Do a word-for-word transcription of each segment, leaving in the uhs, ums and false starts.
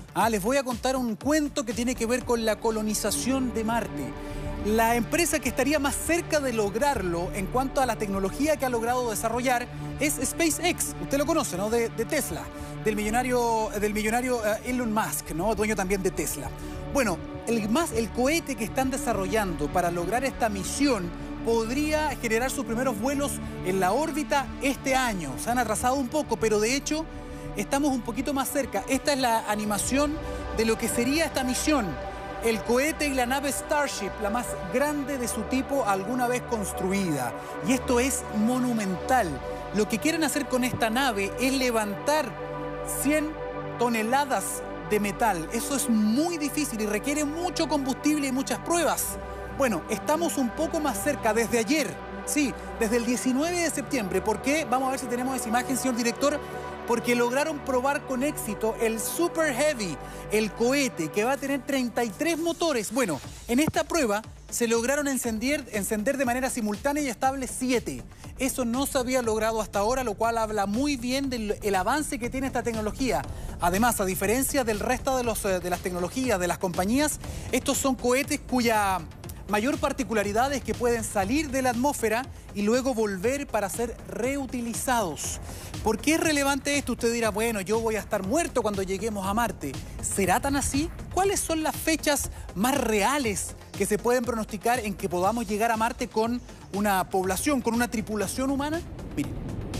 Ah, les voy a contar un cuento que tiene que ver con la colonización de Marte. La empresa que estaría más cerca de lograrlo en cuanto a la tecnología que ha logrado desarrollar es SpaceX. Usted lo conoce, ¿no? De, de Tesla, del millonario, del millonario uh, Elon Musk, ¿no? Dueño también de Tesla. Bueno, el, más, el cohete que están desarrollando para lograr esta misión podría generar sus primeros vuelos en la órbita este año. Se han atrasado un poco, pero de hecho estamos un poquito más cerca. Esta es la animación de lo que sería esta misión. El cohete y la nave Starship, la más grande de su tipo alguna vez construida. Y esto es monumental. Lo que quieren hacer con esta nave es levantar cien toneladas de metal. Eso es muy difícil y requiere mucho combustible y muchas pruebas. Bueno, estamos un poco más cerca desde ayer. Sí, desde el diecinueve de septiembre. ¿Por qué? Vamos a ver si tenemos esa imagen, señor director. Porque lograron probar con éxito el Super Heavy, el cohete que va a tener treinta y tres motores. Bueno, en esta prueba se lograron encender, encender de manera simultánea y estable siete. Eso no se había logrado hasta ahora, lo cual habla muy bien del el avance que tiene esta tecnología. Además, a diferencia del resto de, los, de las tecnologías de las compañías, estos son cohetes cuya mayor particularidad es que pueden salir de la atmósfera y luego volver para ser reutilizados. ¿Por qué es relevante esto? Usted dirá, bueno, yo voy a estar muerto cuando lleguemos a Marte. ¿Será tan así? ¿Cuáles son las fechas más reales que se pueden pronosticar en que podamos llegar a Marte con una población, con una tripulación humana? Miren.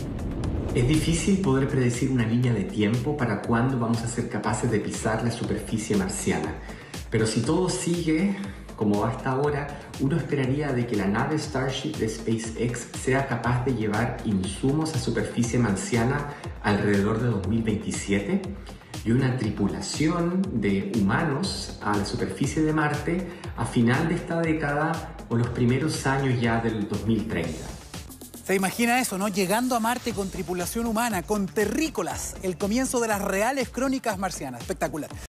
Es difícil poder predecir una línea de tiempo para cuándo vamos a ser capaces de pisar la superficie marciana. Pero si todo sigue como va hasta ahora, uno esperaría de que la nave Starship de SpaceX sea capaz de llevar insumos a superficie marciana alrededor de dos mil veintisiete y una tripulación de humanos a la superficie de Marte a final de esta década o los primeros años ya del dos mil treinta. Se imagina eso, ¿no? Llegando a Marte con tripulación humana, con terrícolas, el comienzo de las reales crónicas marcianas. Espectacular.